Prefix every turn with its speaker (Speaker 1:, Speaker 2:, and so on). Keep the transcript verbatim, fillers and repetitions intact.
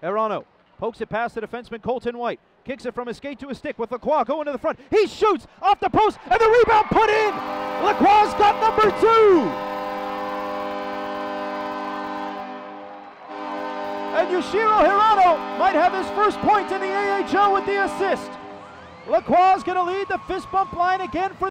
Speaker 1: Hirano pokes it past the defenseman Colton White. Kicks it from his skate to his stick with Lacroix going to the front. He shoots off the post and the rebound put in. Lacroix's got number two. And Yushiroh Hirano might have his first point in the A H L with the assist. Lacroix's going to lead the fist bump line again for